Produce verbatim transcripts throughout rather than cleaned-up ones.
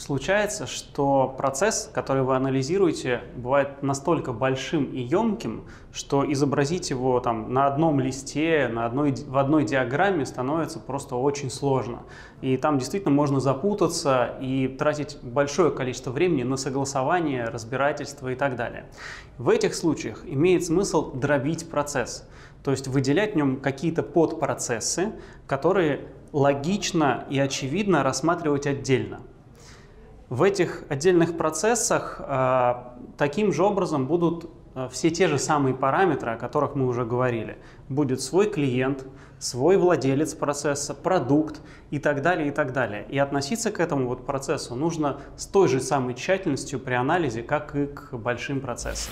случается, что процесс, который вы анализируете, бывает настолько большим и емким, что изобразить его там на одном листе, на одной, в одной диаграмме становится просто очень сложно. И там действительно можно запутаться и тратить большое количество времени на согласование, разбирательство и так далее. В этих случаях имеет смысл дробить процесс, то есть выделять в нем какие-то подпроцессы, которые логично и очевидно рассматривать отдельно. В этих отдельных процессах э, таким же образом будут э, все те же самые параметры, о которых мы уже говорили. Будет свой клиент, свой владелец процесса, продукт и так далее, и так далее. И относиться к этому вот процессу нужно с той же самой тщательностью при анализе, как и к большим процессам.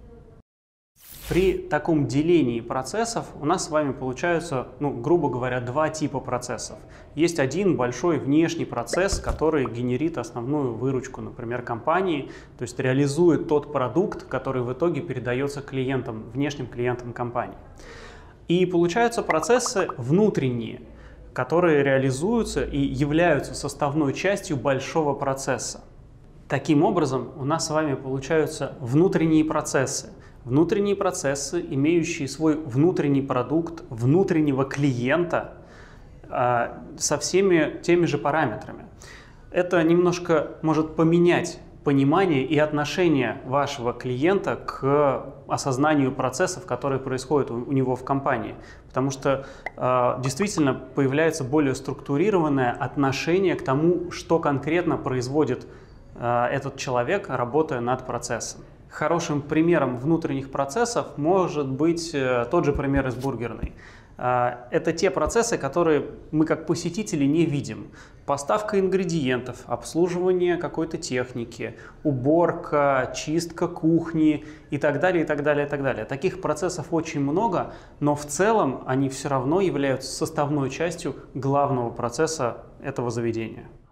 При таком делении процессов у нас с вами получаются, ну, грубо говоря, два типа процессов. Есть один большой внешний процесс, который генерит основную выручку, например, компании, то есть реализует тот продукт, который в итоге передается клиентам, внешним клиентам компании. И получаются процессы внутренние, которые реализуются и являются составной частью большого процесса. Таким образом, у нас с вами получаются внутренние процессы. Внутренние процессы, имеющие свой внутренний продукт, внутреннего клиента э, со всеми теми же параметрами. Это немножко может поменять понимание и отношение вашего клиента к осознанию процессов, которые происходят у, у него в компании. Потому что э, действительно появляется более структурированное отношение к тому, что конкретно производит э, этот человек, работая над процессом. Хорошим примером внутренних процессов может быть э, тот же пример из бургерной. Э, это те процессы, которые мы как посетители не видим. Поставка ингредиентов, обслуживание какой-то техники, уборка, чистка кухни и так далее, и так далее, и так далее. Таких процессов очень много, но в целом они все равно являются составной частью главного процесса этого заведения.